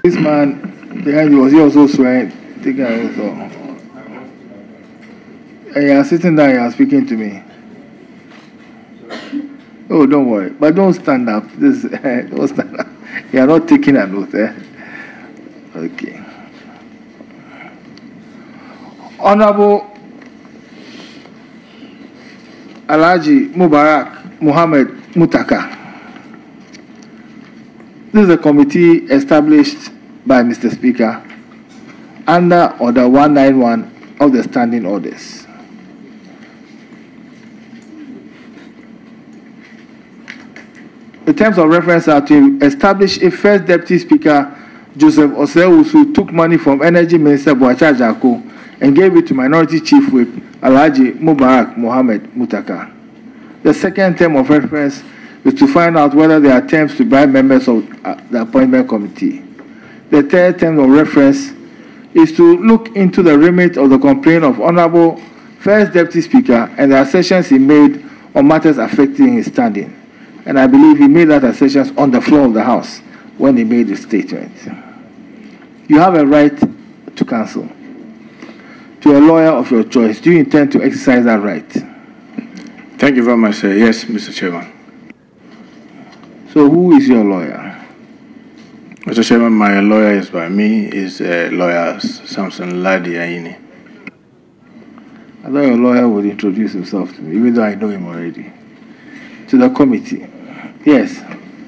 This man behind you, was he also swearing? And you are sitting there, you are speaking to me. Oh, don't worry. But don't stand up. Don't stand up. You are not taking an oath, eh? Okay. Honorable Alhaji Mubarak Muntaka. This is a committee established by Mr. Speaker under Order 191 of the Standing Orders. The terms of reference are to establish a first Deputy Speaker, Joseph Osewusu, took money from Energy Minister Boacha Jako and gave it to Minority Chief Whip Alhaji Mubarak Muntaka. The second term of reference is to find out whether there are attempts to bribe members of the appointment committee. The third term of reference is to look into the remit of the complaint of Honorable First Deputy Speaker and the assertions he made on matters affecting his standing. And I believe he made that assertions on the floor of the House when he made his statement. You have a right to counsel to a lawyer of your choice. Do you intend to exercise that right? Thank you very much, sir. Yes, Mr. Chairman. So who is your lawyer? Mr. Chairman, my lawyer is by me, is lawyer Samson Ladi Ayini. I thought your lawyer would introduce himself to me, even though I know him already. To the committee. Yes.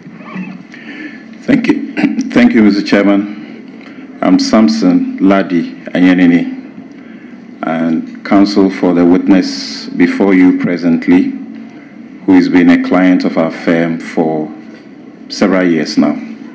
Thank you. Thank you, Mr. Chairman. I'm Samson Ladi Ayini, and counsel for the witness before you presently, who has been a client of our firm for several years now.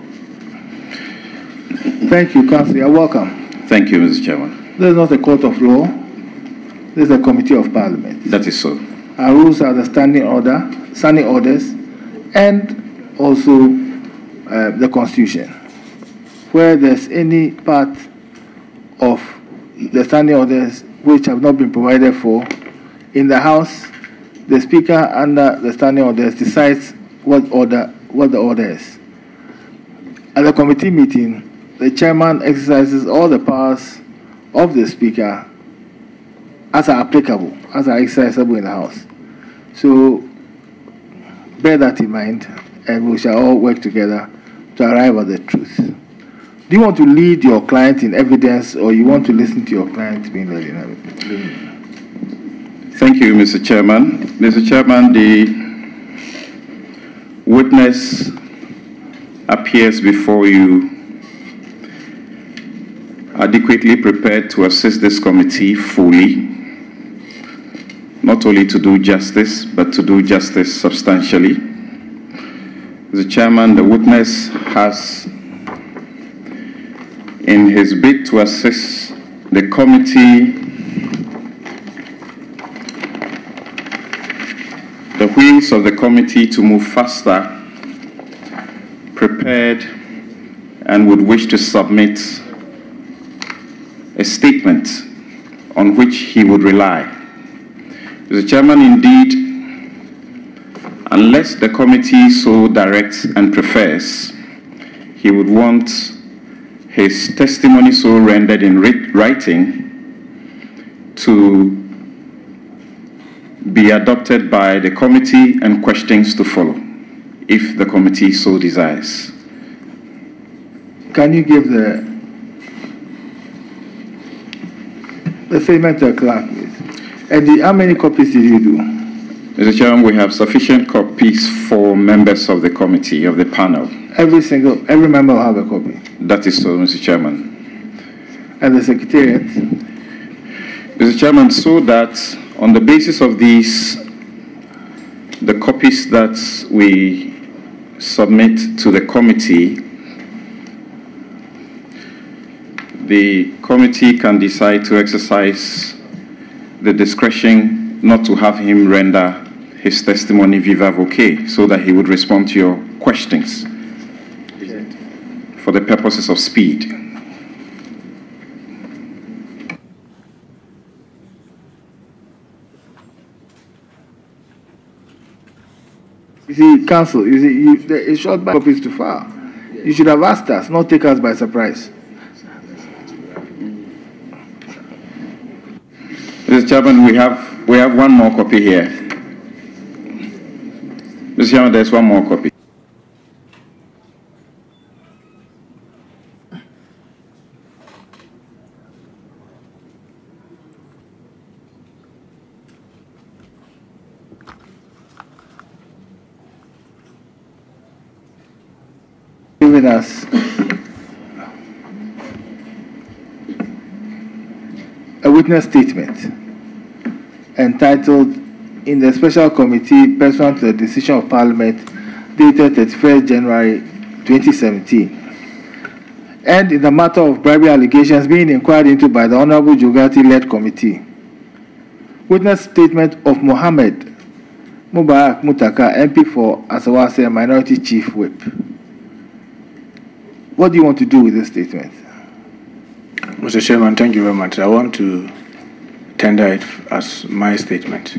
Thank you, counsel. You're welcome. Thank you, Mr. Chairman. This is not a court of law. This is a committee of parliament. That is so. Our rules are the standing orders, and also the Constitution. Where there's any part of the standing orders which have not been provided for in the House, the Speaker under the standing orders decides what the order is. At the committee meeting, the chairman exercises all the powers of the Speaker as are applicable, as are exercisable in the House. So bear that in mind, and we shall all work together to arrive at the truth. Do you want to lead your client in evidence, or you want to listen to your client being led in evidence? Thank you, Mr. Chairman. Mr. Chairman, the witness appears before you adequately prepared to assist this committee fully, not only to do justice, but to do justice substantially. Mr. Chairman, the witness has, in his bid to assist the committee, the wheels of the committee to move faster, prepared and would wish to submit a statement on which he would rely. Mr. Chairman, indeed, unless the committee so directs and prefers, he would want his testimony so rendered in writing to be adopted by the committee and questions to follow, if the committee so desires. Can you give the statement to the clerk, please? And how many copies did you do? Mr. Chairman, we have sufficient copies for members of the committee, of the panel. Every member will have a copy? That is so, Mr. Chairman. And the Secretariat? Mr. Chairman, so that on the basis of these, the copies that we submit to the committee, the committee can decide to exercise the discretion not to have him render his testimony viva voce, so that he would respond to your questions for the purposes of speed. You see, counsel, it's short by copies to file. You should have asked us, not take us by surprise. Mr. Chairman, we have one more copy here. Mr. Chairman, there's one more copy. Giving us a witness statement entitled, "In the Special Committee pursuant to the decision of Parliament dated 31st January 2017, and in the matter of bribery allegations being inquired into by the Honorable Ghartey-led committee." Witness statement of Mohammed Mubarak Muntaka, MP for Asawase, Minority Chief Whip. What do you want to do with this statement? Mr. Chairman, thank you very much. I want to tender it as my statement.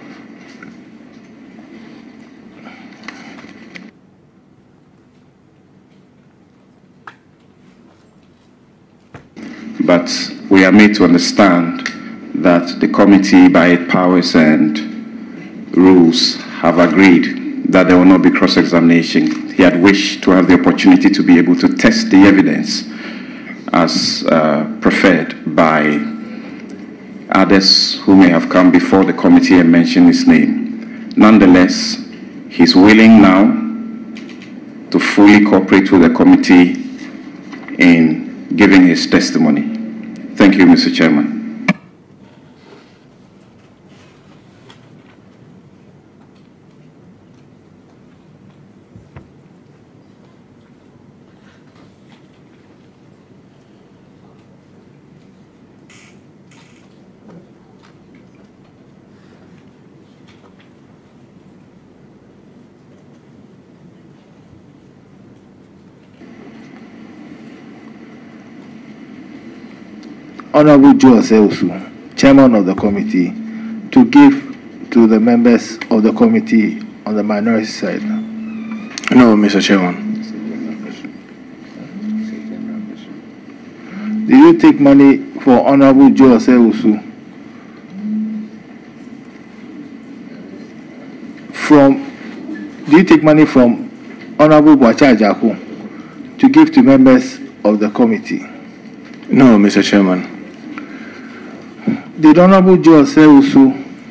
But we are made to understand that the committee, by its powers and rules, have agreed that there will not be cross-examination. He had wished to have the opportunity to be able to test the evidence as preferred by others who may have come before the committee and mentioned his name. Nonetheless, he's willing now to fully cooperate with the committee in giving his testimony. Thank you, Mr. Chairman. Honorable Joe Oseusu, Chairman of the committee, to give to the members of the committee on the minority side. No, Mr. Chairman. Did you take money for Honorable Joe Oseusu did you take money from Honorable Bwacha Ajaku to give to members of the committee? No, Mr. Chairman. Did Honorable Joe Oseusu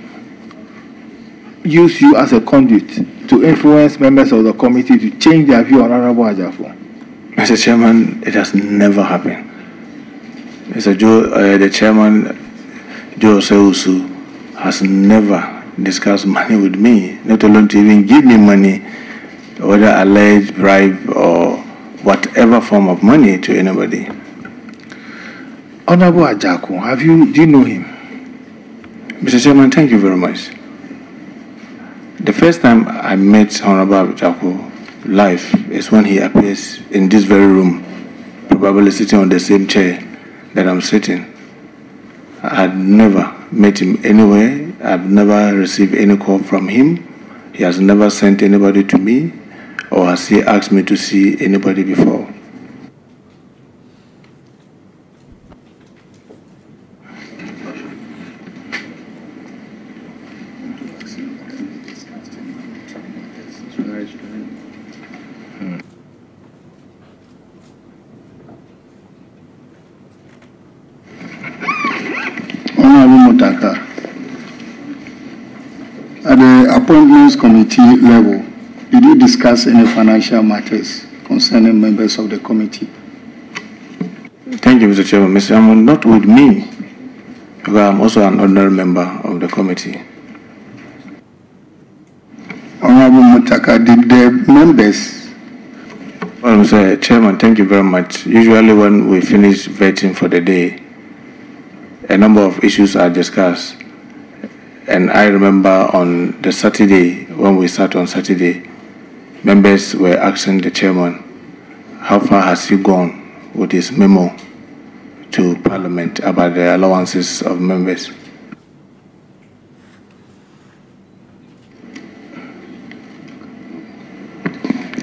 use you as a conduit to influence members of the committee to change their view on Honorable Ajaku? Mr. Chairman, it has never happened. Mr. Joe, the Chairman, Joe Oseusu, has never discussed money with me, not alone to even give me money, whether alleged bribe or whatever form of money to anybody. Honorable Ajaku, do you know him? Mr. Chairman, thank you very much. The first time I met Honorable Ajaku live is when he appears in this very room, probably sitting on the same chair that I'm sitting. I had never met him anywhere. I've never received any call from him. He has never sent anybody to me, or has he asked me to see anybody before. Honorable Muntaka, at the Appointments Committee level, did you discuss any financial matters concerning members of the committee? Thank you, Mr. Chairman. Mr. Chairman, not with me, because I'm also an ordinary member of the committee. Honorable Muntaka, did the members... Well, Mr. Chairman, thank you very much. Usually when we finish vetting for the day, a number of issues are discussed. And I remember on the Saturday, when we sat on Saturday, members were asking the chairman, how far has he gone with his memo to Parliament about the allowances of members?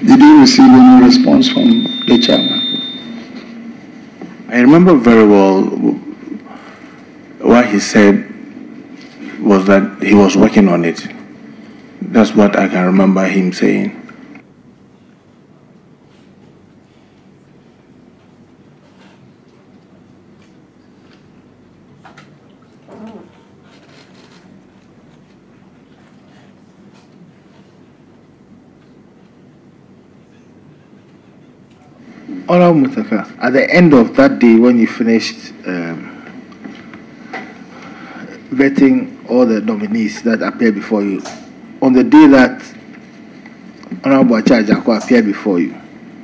Did you receive any response from the chairman? I remember very well what he said was that he was working on it. That's what I can remember him saying. Honorable Muntaka, at the end of that day when you finished vetting all the nominees that appeared before you, on the day that Honorable Achajako appeared before you,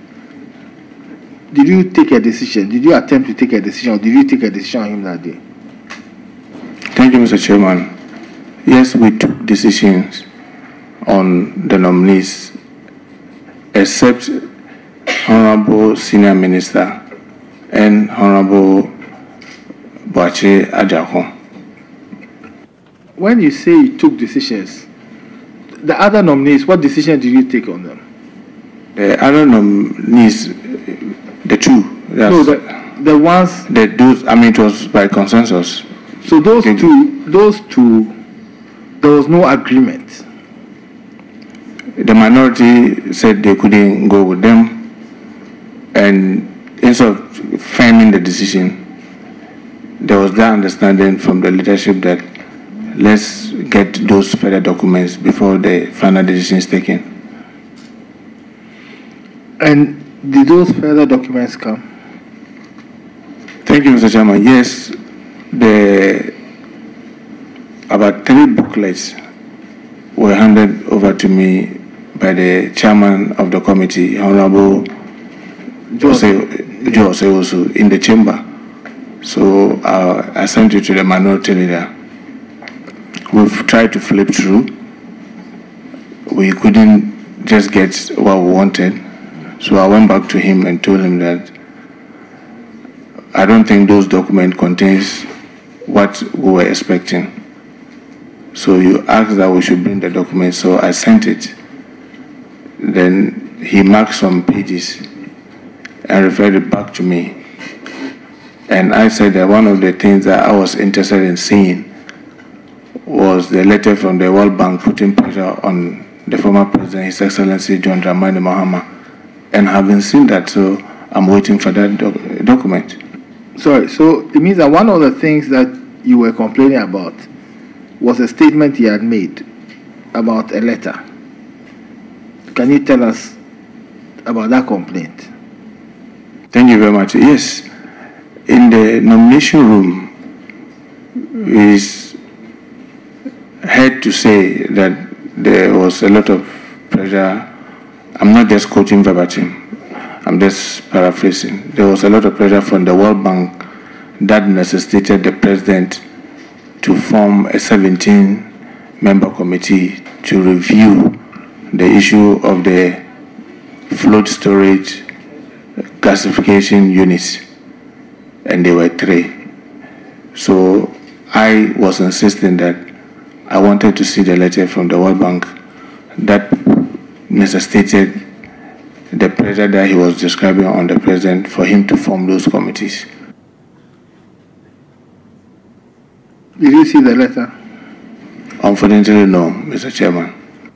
did you take a decision? Did you attempt to take a decision, or did you take a decision on him that day? Thank you, Mr. Chairman. Yes, we took decisions on the nominees, except Honorable Senior Minister and Honorable Boache Ajako. When you say you took decisions, the other nominees, what decision did you take on them? The other nominees, the two. No, the ones. Those, I mean, it was by consensus. So those two, there was no agreement. The minority said they couldn't go with them, and instead of framing the decision, there was that understanding from the leadership that let's get those further documents before the final decision is taken. And did those further documents come? Thank you, Mr. Chairman. Yes, about 3 booklets were handed over to me by the chairman of the committee, Honorable Jose also, in the chamber. So I sent it to the minority leader. We've tried to flip through. We couldn't just get what we wanted. So I went back to him and told him that I don't think those documents contains what we were expecting. So you asked that we should bring the documents, so I sent it. Then he marked some pages and referred it back to me. And I said that one of the things that I was interested in seeing was the letter from the World Bank putting pressure on the former president, His Excellency John Dramani Mahama. And having seen that, so I'm waiting for that document. Sorry, so it means that one of the things that you were complaining about was a statement he had made about a letter. Can you tell us about that complaint? Thank you very much. Yes, in the nomination room, is heard to say that there was a lot of pressure. I'm not just quoting verbatim, I'm just paraphrasing. There was a lot of pressure from the World Bank that necessitated the president to form a 17-member committee to review the issue of the float storage gasification units, and there were 3. So I was insisting that I wanted to see the letter from the World Bank that necessitated the pressure that he was describing on the president for him to form those committees. Did you see the letter? Unfortunately, no, Mr. Chairman.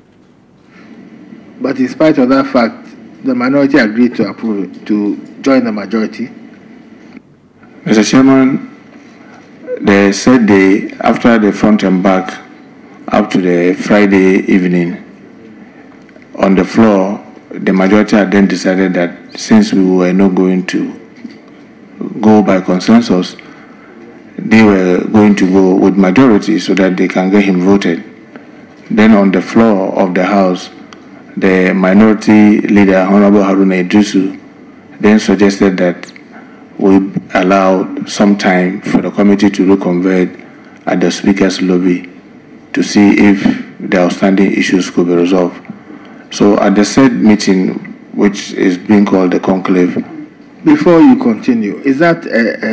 But in spite of that fact, the minority agreed to approve it, to join the majority. Mr. Chairman, they said after the front and back, up to the Friday evening, on the floor, the majority had then decided that since we were not going to go by consensus, they were going to go with majority so that they can get him voted. Then on the floor of the House, the minority leader, Honorable Haruna Idrisu, then suggested that we allow some time for the committee to reconvene at the Speaker's lobby to see if the outstanding issues could be resolved. So at the said meeting, which is being called the conclave. Before you continue, is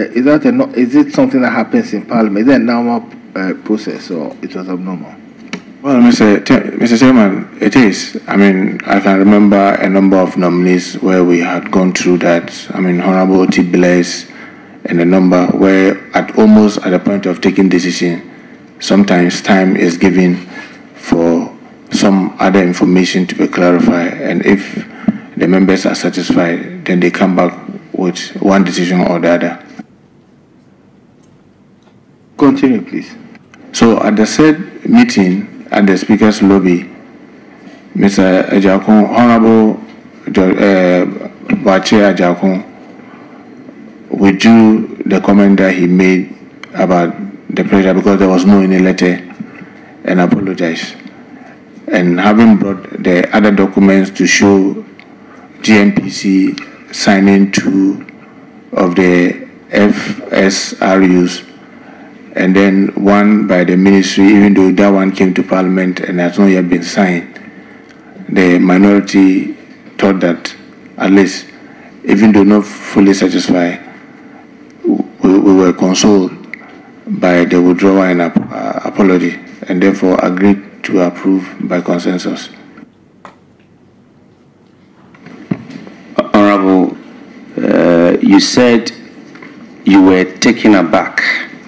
it something that happens in Parliament? Is that a normal process, or it was abnormal? Well, Mr. Chairman, it is. I mean, I can remember a number of nominees where we had gone through that. I mean, Honorable T. Blaise, and a number where almost at the point of taking decision, sometimes time is given for some other information to be clarified. And if the members are satisfied, then they come back with one decision or the other. Continue, please. So at the said meeting, at the Speaker's lobby, Mr. Ajakun, Honorable Bache Ajakun, withdrew the comment that he made about the pressure because there was no any letter, and apologized. And having brought the other documents to show GMPC signing 2 of the FSRUs, and then one by the ministry, even though that one came to Parliament and has not yet been signed. The minority thought that, at least, even though not fully satisfied, we were consoled by the withdrawal and apology, and therefore agreed to approve by consensus. Honorable, you said you were taken aback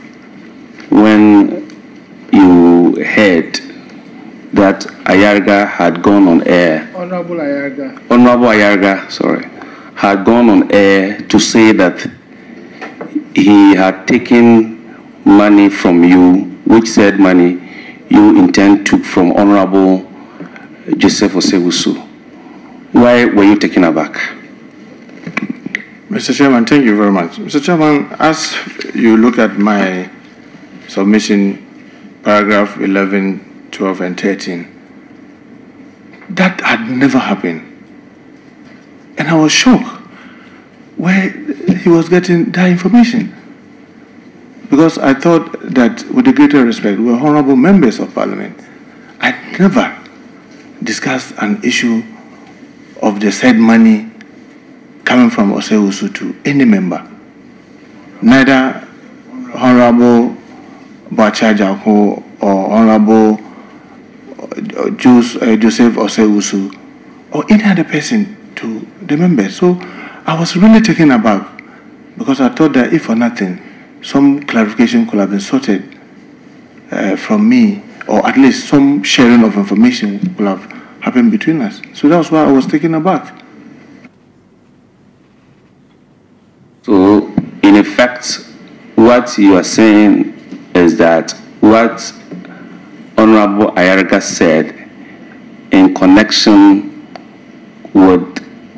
when you heard that Ayarga had gone on air. Honorable Ayarga. Honorable Ayarga, sorry, had gone on air to say that he had taken money from you, which said money you intend took from Honorable Joseph Osewusu. Why were you taken aback? Mr. Chairman, thank you very much. Mr. Chairman, as you look at my submission, paragraph 11, 12, and 13, that had never happened. And I was shocked where he was getting that information. Because I thought that, with the greater respect, we were honorable members of Parliament. I never discussed an issue of the said money coming from Osewusu to any member. Neither Honorable Bacha Jako or Honorable Joseph Osewusu or any other person to the members. So I was really taken aback because I thought that if for nothing, some clarification could have been sorted from me, or at least some sharing of information could have happened between us. So that's why I was taken aback. So, in effect, what you are saying is that what Honorable Ayarga said in connection with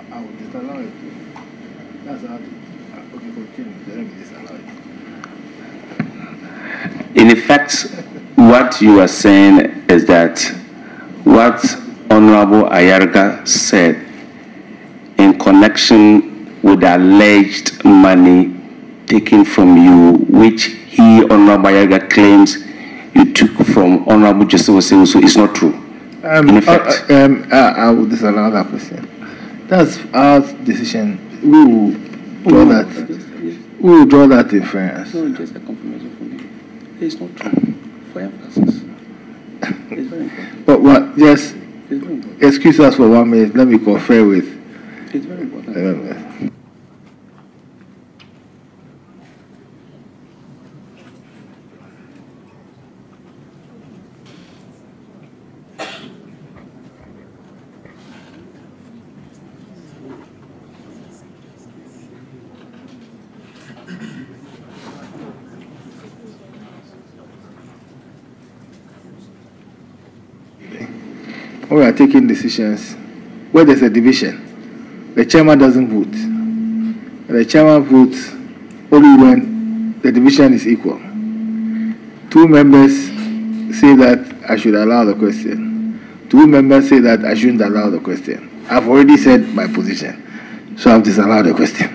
in effect, what you are saying is that what Honorable Ayarga said in connection with the alleged money taken from you, which he, Honorable Ayarga, claims you took from Honorable Joseph Osewusu, is not true. In effect, I will disallow that question. That's our decision. We will draw that. We will draw that inference. No, just a confirmation from you. It's not true. For emphasis. It's very important. But what? Just It's very important. excuse us for 1 minute. Let me confer with. It's very important. When we are taking decisions, where there's a division, the chairman doesn't vote. And the chairman votes only when the division is equal. 2 members say that I should allow the question. 2 members say that I shouldn't allow the question. I've already said my position, so I've disallowed the question.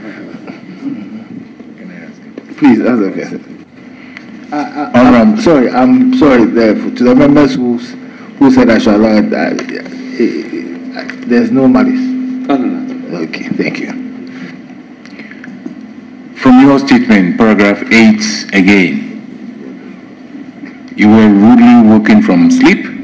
Please answer the question. I'm sorry to the members who said I should allow it. There's no malice. Okay, thank you. From your statement, paragraph 8 again, you were rudely woken from sleep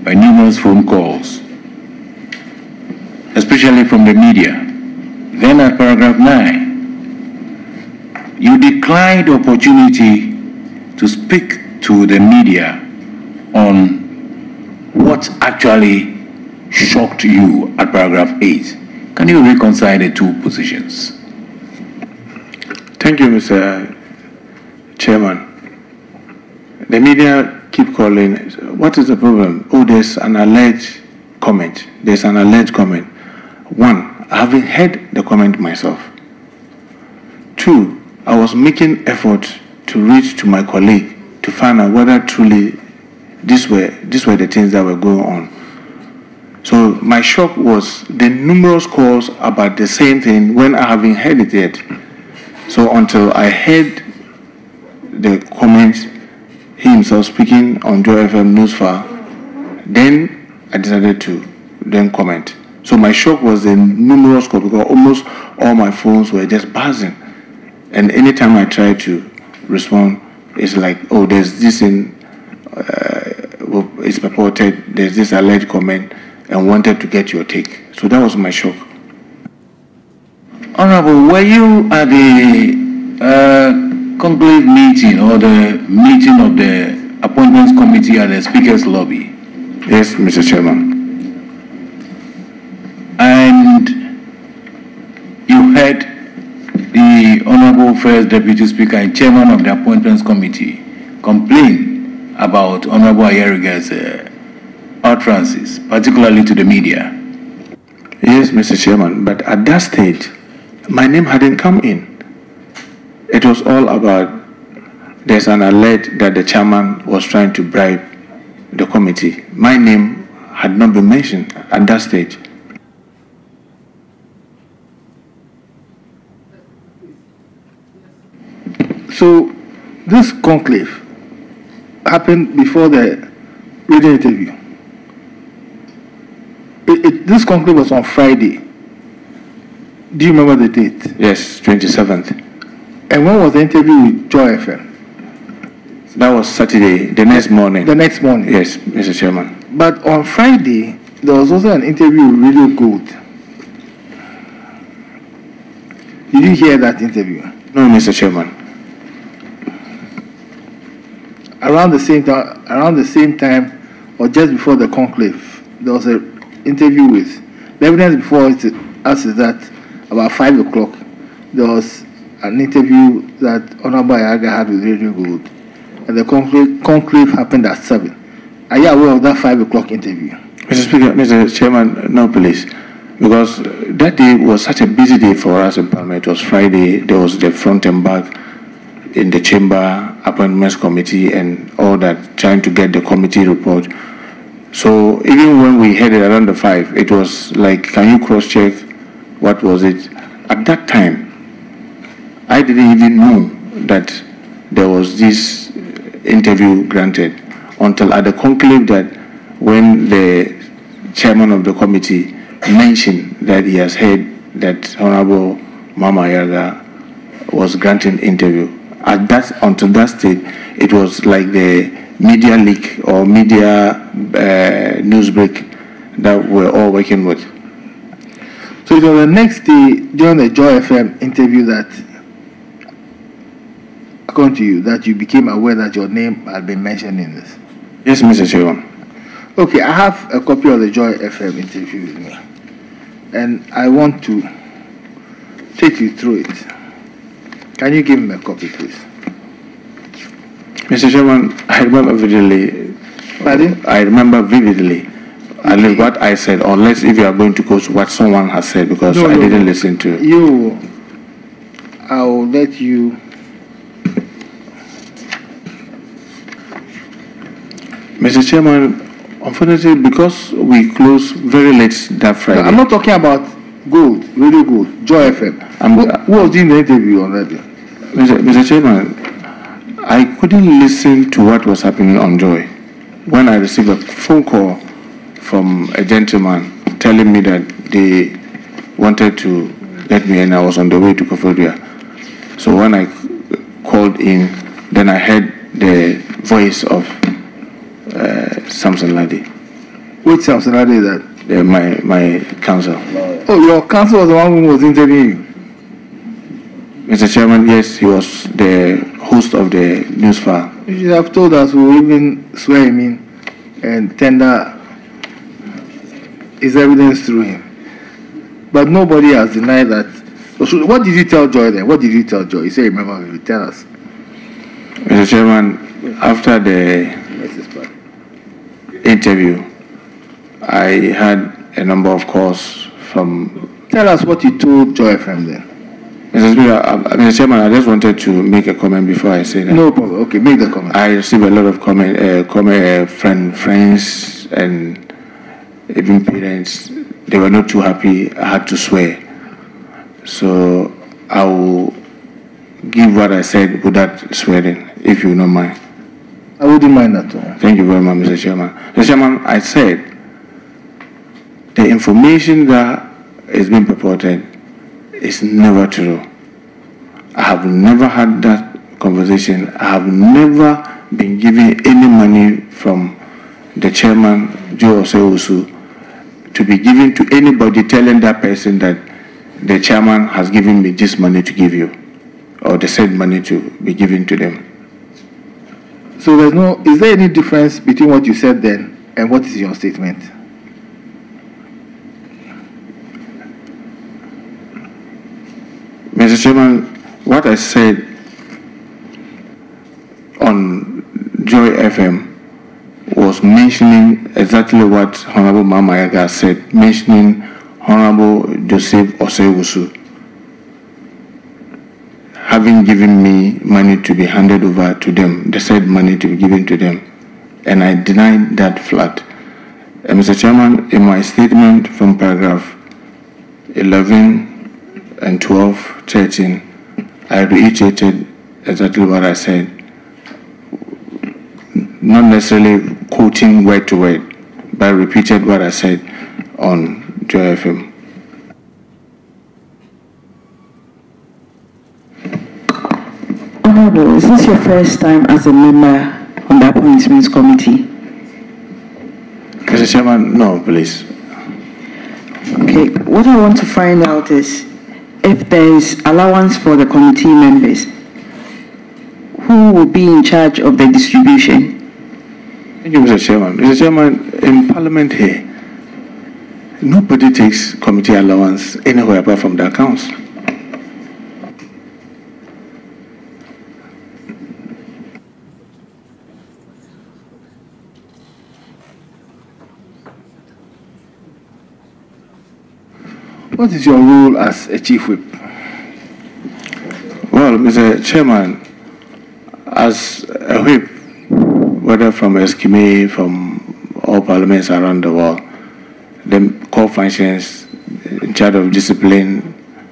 by numerous phone calls, especially from the media. Then at paragraph 9, you declined the opportunity to speak to the media on what actually shocked you at paragraph 8. Can you reconcile the two positions? Thank you, Mr. Chairman. The media keep calling. What is the problem? Oh, there's an alleged comment. There's an alleged comment. One, I haven't heard the comment myself. Two, I was making effort to reach to my colleague to find out whether truly these were the things that were going on. So my shock was the numerous calls about the same thing when I haven't heard it yet. So until I heard the comments, he himself speaking on Joy FM Newsfile, then I decided to then comment. So my shock was the numerous calls because almost all my phones were just buzzing. And anytime I tried to respond, it's like, oh, there's this in, it's purported, there's this alleged comment, and wanted to get your take. So that was my shock. Honorable, were you at the conclave meeting or the meeting of the appointments committee at the Speaker's lobby? Yes, Mr. Chairman. And you heard the Honorable First Deputy Speaker and Chairman of the Appointments Committee complain about Honorable Ayeriga's utterances, particularly to the media. Yes, Mr. Chairman, but at that stage, my name hadn't come in. It was all about, there's an alleged that the chairman was trying to bribe the committee. My name had not been mentioned at that stage. So this conclave happened before the radio interview. This conclave was on Friday. Do you remember the date? Yes, 27th. And when was the interview with Joy FM? That was Saturday, the next morning. The next morning? Yes, Mr. Chairman. But on Friday, there was also an interview with Radio Gold. Did you hear that interview? No, Mr. Chairman. Around the same time, or just before the conclave, there was an interview with, the evidence before us is that about 5 o'clock, there was an interview that Honorable Ayaga had with Radio Gold, and the conclave happened at 7. Are you aware of that 5 o'clock interview? Mr. Speaker, Mr. Chairman, no, please. Because that day was such a busy day for us in Parliament. It was Friday, there was the front and back in the chamber, appointments committee, and all that, trying to get the committee report. So even when we headed around the 5, it was like, can you cross-check what was it? At that time, I didn't even know that there was this interview granted until at the conclave that when the chairman of the committee mentioned that he has heard that Honorable Mama Yaga was granting interview. Until that stage, it was like the media leak or media news break that we're all working with. So it was the next day during the Joy FM interview that, according to you, that you became aware that your name had been mentioned in this? Yes, Mr. Chairman. Okay, I have a copy of the Joy FM interview with me, and I want to take you through it. Can you give me a copy, please? Mr. Chairman, I remember vividly. Pardon? I remember vividly. At least what I said, unless if you are going to go to what someone has said, because I didn't listen to it. I will let you. Mr. Chairman, unfortunately, because we closed very late that Friday. No, I'm not talking about Gold, Radio Gold, Joy FM. Who was doing the interview on that day? Mr. Chairman, I couldn't listen to what was happening on Joy when I received a phone call from a gentleman telling me that they wanted to get me and I was on the way to Kofodia. So when I called in, then I heard the voice of Samson Ladi. Which Samson Ade is that? My counsel. Oh, your counsel was the one who was interviewing you? Mr. Chairman, yes, he was the host of the news file. You should have told us. We will even swear him in and tender his evidence through him. But nobody has denied that. What did you tell Joy then? What did you tell Joy? You say, remember, you tell us. Mr. Chairman, after the interview, I had a number of calls from... Tell us what you told Joy from then. Mr. Chairman, I just wanted to make a comment before I say that. No problem. Okay, make the comment. I received a lot of friends and even parents. They were not too happy. I had to swear. So I will give what I said without swearing, if you don't mind. I wouldn't mind at all. Thank you very much, Mr. Chairman. Mr. Chairman, I said the information that is being purported is never true. I have never had that conversation. I have never been given any money from the chairman, Joe Osewusu, to be given to anybody telling that person that the chairman has given me this money to give you, or they said money to be given to them. So is there any difference between what you said then and what is your statement? Mr. Chairman, what I said on Joy FM was mentioning exactly what Honorable Mama Yaga said, mentioning Honorable Joseph Osewusu having given me money to be handed over to them. They said money to be given to them, and I denied that flat. And Mr. Chairman, in my statement from paragraph 11 and 12, 13, I reiterated exactly what I said, not necessarily quoting word to word, but I repeated what I said on Joy FM. Honorable, is this your first time as a member on the Appointments Committee? Mr. Chairman, no, please. Okay, what I want to find out is if there is allowance for the committee members, who will be in charge of the distribution? Thank you, Mr. Chairman. Mr. Chairman, in Parliament here, nobody takes committee allowance anywhere apart from the accounts. What is your role as a chief whip? Well, Mr. Chairman, as a whip, whether from Eskime, from all parliaments around the world, the core functions in charge of discipline,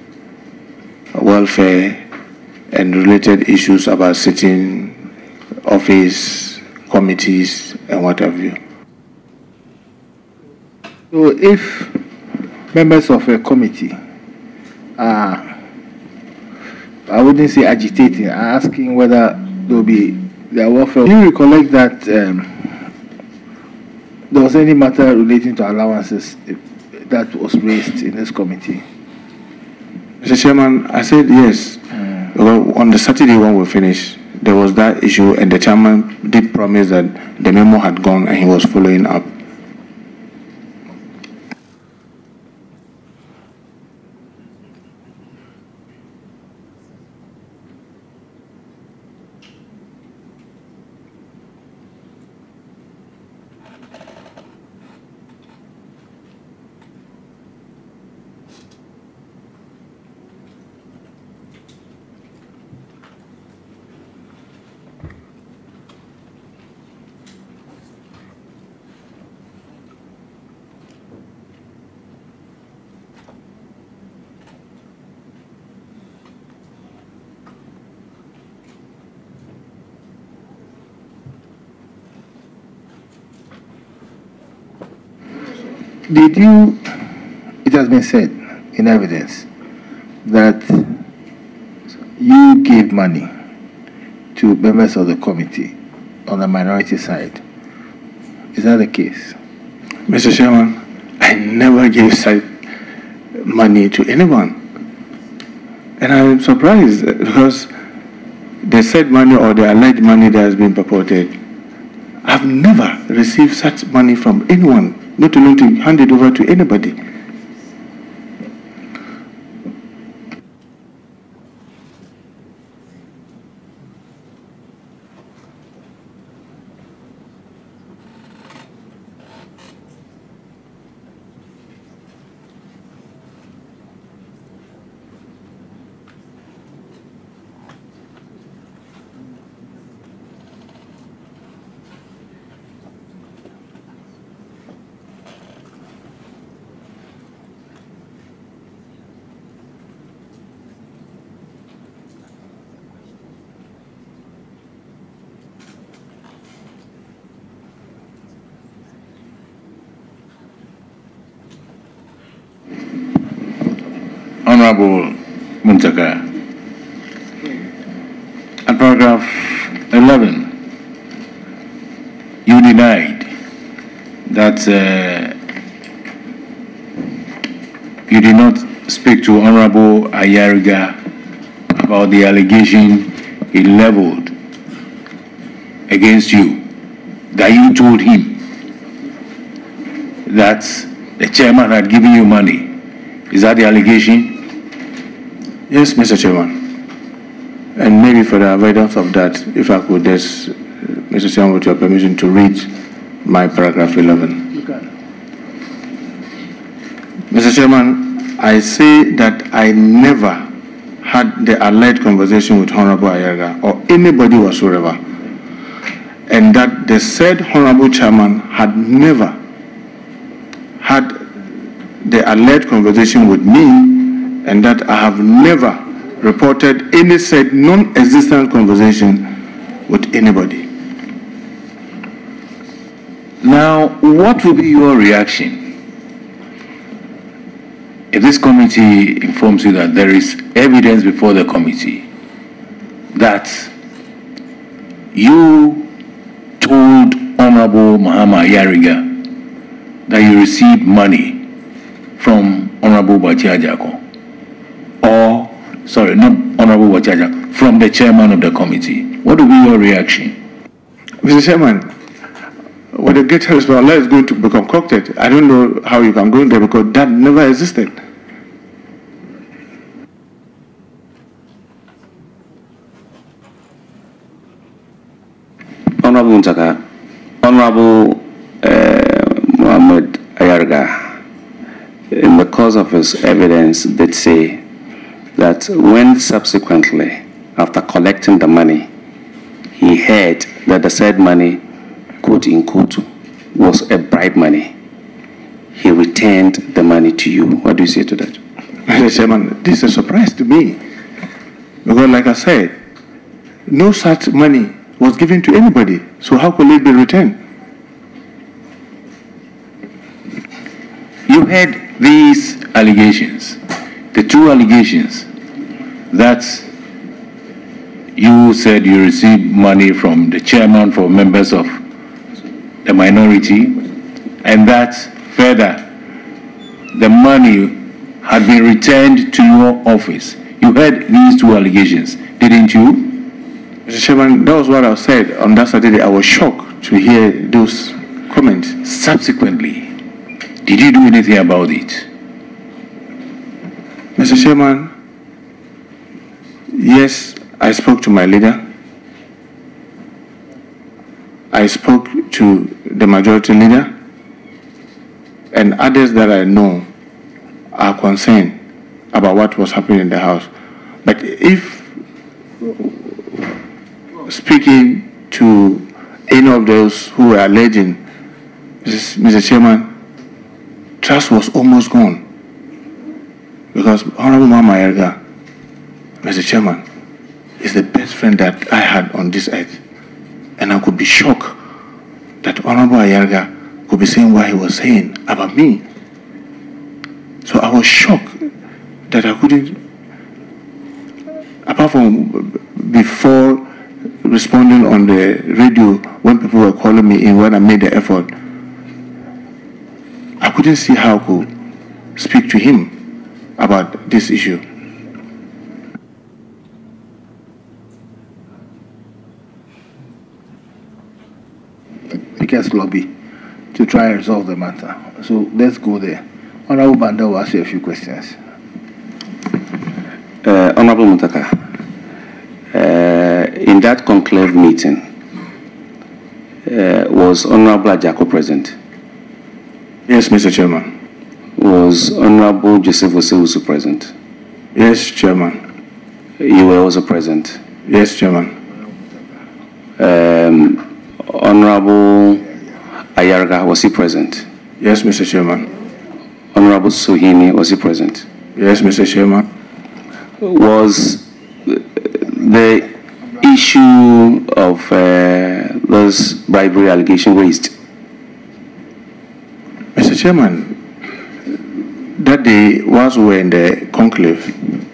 welfare, and related issues about sitting office, committees, and what have you. So if members of a committee are, I wouldn't say agitating, are asking whether there will be their welfare, do you recollect that there was any matter relating to allowances that was raised in this committee? Mr. Chairman, I said yes. Well, on the Saturday when we finished, there was that issue, and the chairman did promise that the memo had gone and he was following up. It has been said in evidence that you gave money to members of the committee on the minority side. Is that the case? Mr. Chairman, I never gave such money to anyone. And I'm surprised because the said money or the alleged money that has been purported, I've never received such money from anyone, not alone to hand it over to anybody. Honorable Muntaka, at paragraph 11, you denied that you did not speak to Honorable Ayariga about the allegation he leveled against you, that you told him that the chairman had given you money. Is that the allegation? Yes, Mr. Chairman. And maybe for the avoidance of that, if I could just, Mr. Chairman, with your permission, to read my paragraph 11. You can. Mr. Chairman, I say that I never had the alleged conversation with Honorable Ayaga or anybody whatsoever, and that the said Honorable Chairman had never had the alleged conversation with me, and that I have never reported any said non-existent conversation with anybody. Now, what will be your reaction if this committee informs you that there is evidence before the committee that you told Honorable Mahama Yariga that you received money from Honorable Bachiajako? Or, sorry, not Honorable Bachiajako, from the chairman of the committee? What will be your reaction? Mr. Chairman, what the great Allah is going to be concocted, I don't know how you can go in there because that never existed. Honorable Muntaka, Honorable Muhammad Ayarga, in the course of his evidence, did say that when subsequently, after collecting the money, he heard that the said money, quote unquote, was a bribe money, he returned the money to you. What do you say to that? Mr. Chairman, this is a surprise to me. Because like I said, no such money was given to anybody. So how could it be returned? You heard these allegations, the two allegations that you said you received money from the chairman for members of the minority, and that further the money had been returned to your office. You heard these two allegations, didn't you? Mr. Chairman, that was what I said on that Saturday. I was shocked to hear those comments. Subsequently, did you do anything about it? Mr. Chairman, yes, I spoke to my leader. I spoke to the majority leader, and others that I know are concerned about what was happening in the house. But if speaking to any of those who were alleging, Mr. Chairman, trust was almost gone. Because Honorable Mama Erga, Mr. Chairman, is the best friend that I had on this earth. And I could be shocked that Honorable Ayarga could be saying what he was saying about me. So I was shocked that I couldn't, apart from before responding on the radio when people were calling me in when I made the effort, couldn't see how I could speak to him about this issue. Speaker's lobby to try and resolve the matter. So let's go there. Honorable Banda will ask you a few questions. Honorable Muntaka, in that conclave meeting, was Honorable Ajako present? Yes, Mr. Chairman. Was Honorable Joseph Osewusu present? Yes, Chairman. You were also present? Yes, Chairman. Honorable Ayarga, was he present? Yes, Mr. Chairman. Honorable Suhini, was he present? Yes, Mr. Chairman. Was the issue of this bribery allegation raised? Mr. Chairman, that day, whilst we were in the conclave,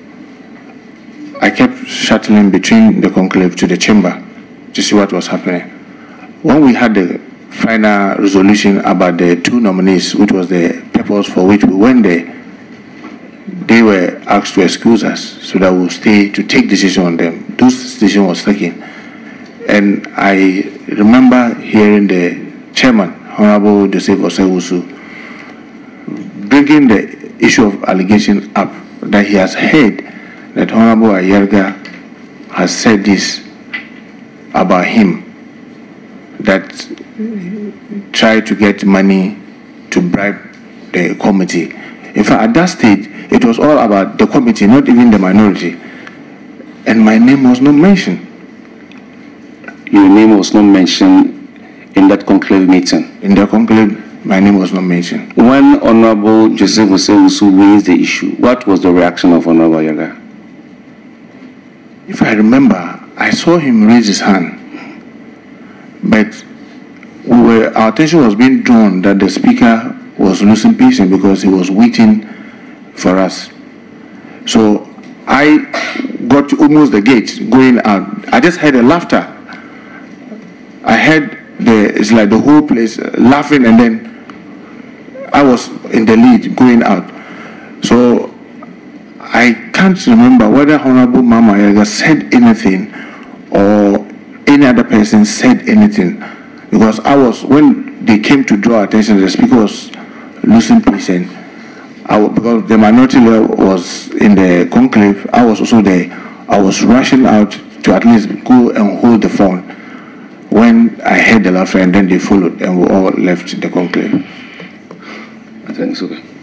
I kept shuttling between the conclave to the chamber to see what was happening. When we had the final resolution about the two nominees, which was the purpose for which we went there, they were asked to excuse us so that we'll stay to take decision on them. Those decision was taken. And I remember hearing the chairman, Honorable Joseph Osewusu, bringing the issue of allegation up, that he has heard that Honorable Ayarga has said this about him, that tried to get money to bribe the committee. In fact, at that stage, it was all about the committee, not even the minority. And my name was not mentioned. Your name was not mentioned in that conclave meeting? In the conclave, my name was not mentioned. When Honorable Joseph Osewusu raised the issue, what was the reaction of Honorable Ayarga? If I remember, I saw him raise his hand. But our attention was being drawn that the speaker was losing patience because he was waiting for us. So I got to almost the gate going out. I just heard a laughter. I heard it's like the whole place laughing, and then I was in the lead going out. So I can't remember whether Honorable Mama Ayarga said anything or any other person said anything, because when they came to draw attention, the speaker was losing patience. Because the minority leader was in the conclave, I was also there. I was rushing out to at least go and hold the phone when I heard the laughter, and then they followed and we all left the conclave. I think it's okay.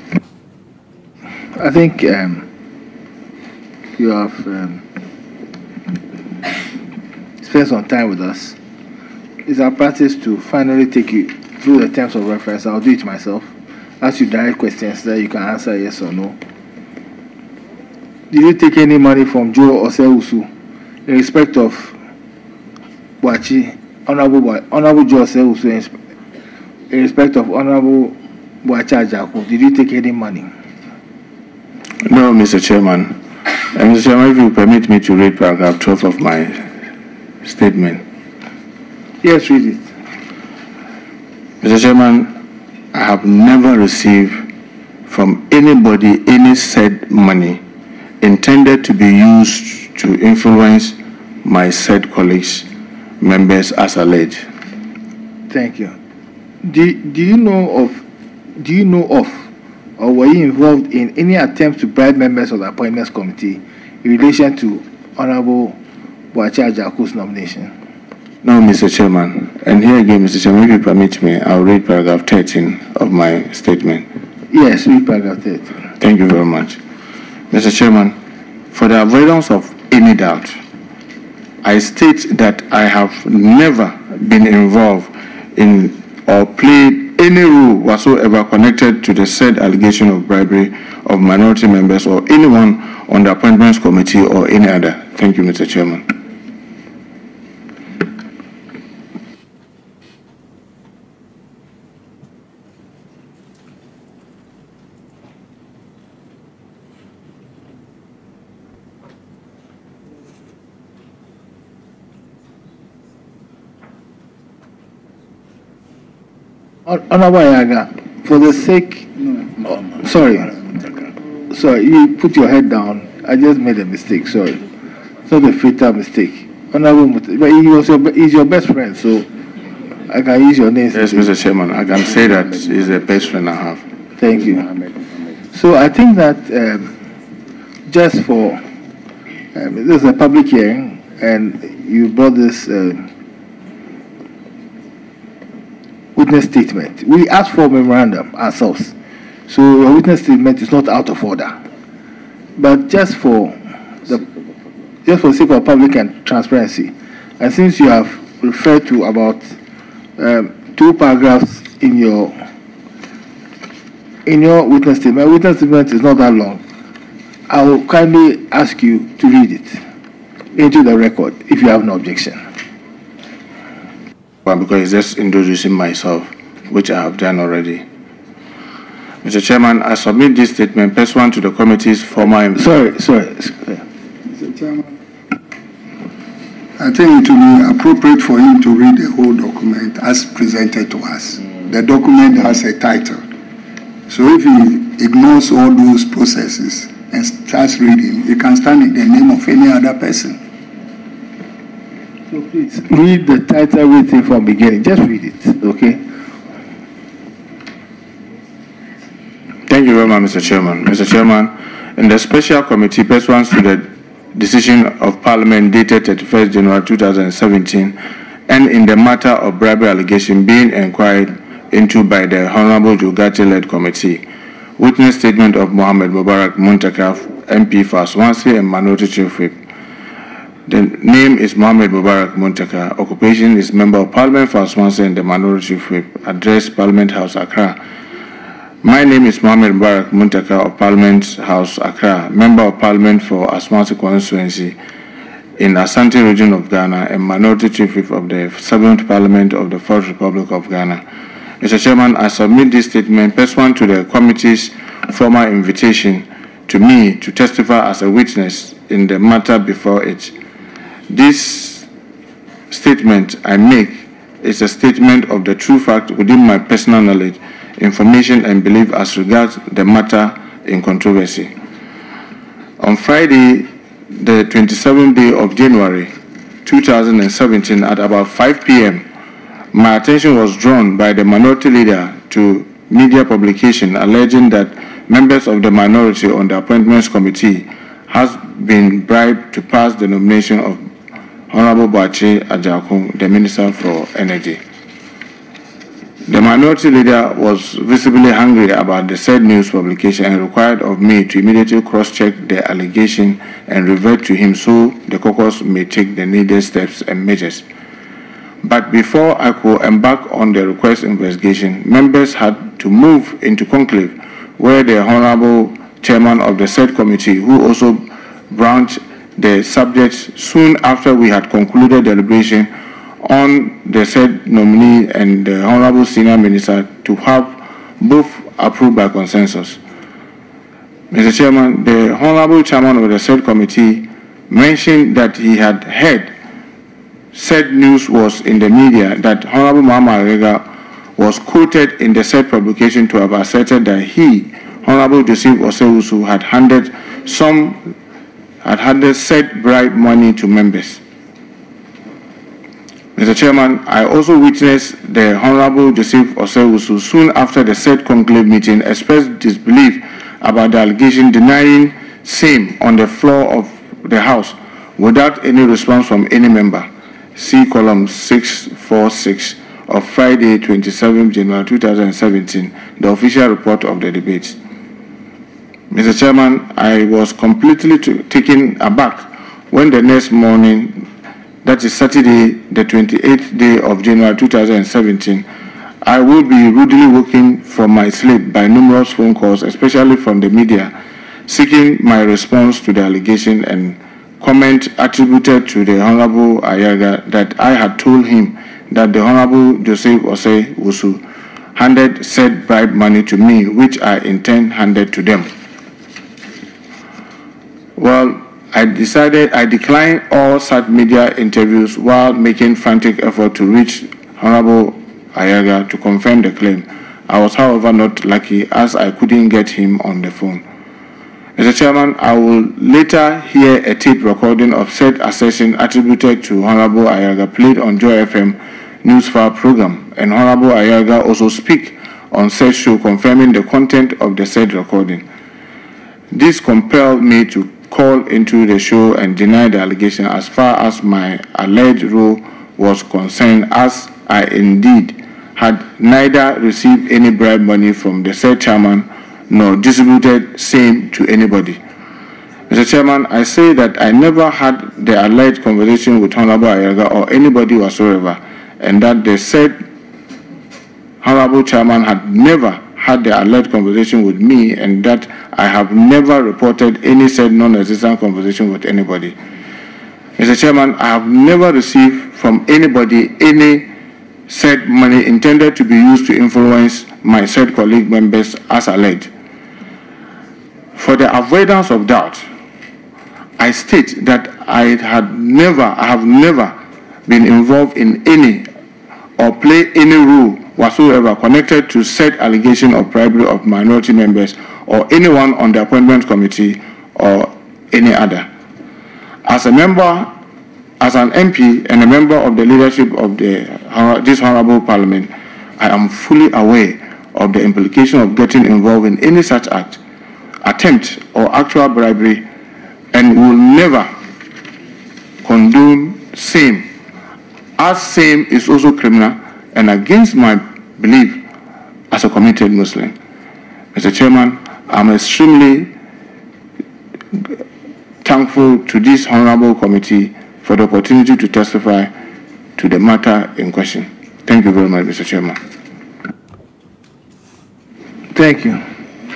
I think you have spent some time with us. It's our practice to finally take you through the terms of reference. I'll do it myself. Ask you direct questions that you can answer yes or no. Did you take any money from Joe Osewusu in respect of Boachi, Honorable Joe Osewusu, in respect of Honorable Boachi Ajako? Did you take any money? No, Mr. Chairman. Mr. Chairman, if you permit me to read paragraph 12 of my statement. Yes, read it. Mr. Chairman, I have never received from anybody any said money intended to be used to influence my said colleagues, members as alleged. Thank you. Do you know of or were you involved in any attempt to bribe members of the appointments committee in relation to Honorable Boachi Ajako's nomination? No, Mr. Chairman. And here again, Mr. Chairman, if you permit me, I'll read paragraph 13 of my statement. Yes, read paragraph 13. Thank you very much. Mr. Chairman, for the avoidance of any doubt, I state that I have never been involved in or played any role whatsoever connected to the said allegation of bribery of minority members or anyone on the appointments committee or any other. Thank you, Mr. Chairman. Honorable Ayarga, for the sake, sorry, you put your head down. I just made a mistake. Sorry, it's not a fatal mistake. Honorable, but he's your best friend, so I can use your name. Yes, Mr. Chairman, I can say that he's the best friend I have. Thank you. So I think that just for this is a public hearing, and you brought this witness statement. We asked for a memorandum ourselves, so your witness statement is not out of order. But just for the sake of public and transparency, and since you have referred to about 2 paragraphs in your witness statement. My witness statement is not that long. I will kindly ask you to read it into the record if you have no objection. Well, because it's just introducing myself, which I have done already. Mr. Chairman, I submit this statement pursuant to the committee's former... Sorry. Mr. Chairman, I think it will be appropriate for him to read the whole document as presented to us. The document has a title. So if he ignores all those processes and starts reading, he can stand in the name of any other person. So please read the title with it from beginning. Just read it, okay? Thank you very much, Mr. Chairman. Mr. Chairman, in the special committee pursuant to the decision of Parliament dated 31st January 2017, and in the matter of bribery allegation being inquired into by the Honorable Ghartey-led committee, witness statement of Mohammed Mubarak Muntaka, MP for Swansea and Minority Chief Whip. The name is Mohammed Mubarak Muntaka. Occupation is Member of Parliament for Swansea and the Minority Chief Whip. Address Parliament House, Accra. My name is Mohammed Mubarak Muntaka of Parliament House, Accra, Member of Parliament for Ashanti Constituency in Ashanti region of Ghana and Minority Chief Whip of the 7th Parliament of the 4th Republic of Ghana. Mr. Chairman, I submit this statement pursuant to the committee's former invitation to me to testify as a witness in the matter before it. This statement I make is a statement of the true fact within my personal knowledge, information and belief as regards the matter in controversy. On Friday, the 27th day of January 2017 at about 5 p.m., my attention was drawn by the minority leader to media publication alleging that members of the minority on the appointments committee has been bribed to pass the nomination of Honorable Bache Ajakun, the Minister for Energy. The minority leader was visibly angry about the said news publication and required of me to immediately cross-check the allegation and revert to him so the caucus may take the needed steps and measures. But before I could embark on the request investigation, members had to move into conclave where the Honorable Chairman of the said committee, who also branched the subject soon after we had concluded deliberation on the said nominee and the Honorable Senior Minister, to have both approved by consensus. Mr. Chairman, the Honorable Chairman of the said committee mentioned that he had heard said news was in the media that Honorable Muhammad Rega was quoted in the said publication to have asserted that he, Honorable Joseph Osewusu, had handed said bribe money to members. Mr. Chairman, I also witnessed the Honorable Joseph Osewusu soon after the said conclave meeting expressed disbelief about the allegation, denying same on the floor of the House without any response from any member. See column 646 of Friday, 27 January 2017, the official report of the debate. Mr. Chairman, I was completely taken aback when the next morning, that is Saturday, the 28th day of January 2017, I will be rudely woken from my sleep by numerous phone calls, especially from the media, seeking my response to the allegation and comment attributed to the Honorable Ayaga that I had told him that the Honorable Joseph Osewusu handed said bribe money to me, which I in turn handed to them. Well, I declined all such media interviews while making frantic effort to reach Honorable Ayaga to confirm the claim. I was, however, not lucky as I couldn't get him on the phone. Mr. Chairman, I will later hear a tape recording of said assertion attributed to Honorable Ayaga played on Joy FM Newsfile program, and Honorable Ayaga also speak on said show confirming the content of the said recording. This compelled me to call into the show and deny the allegation as far as my alleged role was concerned, as I indeed had neither received any bribe money from the said chairman nor distributed same to anybody. Mr. Chairman, I say that I never had the alleged conversation with Honorable Ayaga or anybody whatsoever, and that the said Honorable Chairman had never had the alleged conversation with me, and that I have never reported any said non-existent conversation with anybody. Mr. Chairman, I have never received from anybody any said money intended to be used to influence my said colleague members as alleged. For the avoidance of doubt, I state that I have never been involved in any or play any role whatsoever connected to said allegation of bribery of minority members or anyone on the appointment committee or any other. As a member, as an MP and a member of the leadership of this Honorable Parliament, I am fully aware of the implication of getting involved in any such act, attempt or actual bribery, and will never condone same, as same is also criminal and against my belief as a committed Muslim. Mr. Chairman, I'm extremely thankful to this Honorable Committee for the opportunity to testify to the matter in question. Thank you very much, Mr. Chairman. Thank you.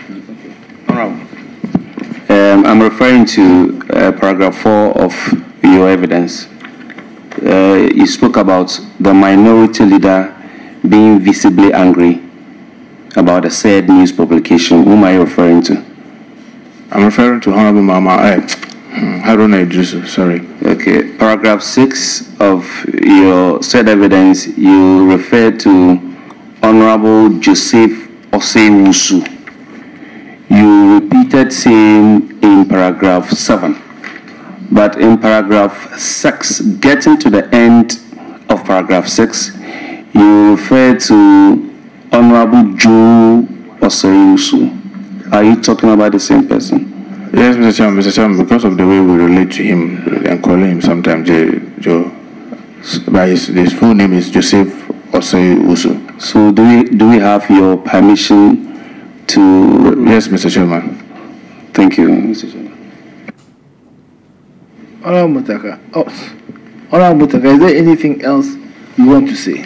I'm referring to paragraph 4 of your evidence. You spoke about the minority leader being visibly angry about a said news publication. Whom are you referring to? I'm referring to Honorable Haruna Idrisu, sorry. Okay, paragraph 6 of your said evidence, you refer to Honorable Joseph Osei-Wusu. You repeated same in paragraph 7, but in paragraph 6, getting to the end of paragraph 6, you refer to Honorable Joe Osei-Wusu. Are you talking about the same person? Yes, Mr. Chairman, because of the way we relate to him and call him sometimes Joe, but his full name is Joseph Osei-Wusu. So do we have your permission to... Yes, Mr. Chairman. Thank you, Mr. Chairman. Honorable Muntaka. Honorable Muntaka, is there anything else you want to say?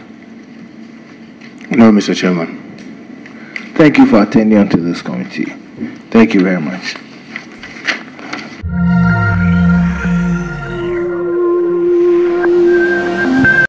No, Mr. Chairman. Thank you for attending to this committee. Thank you very much.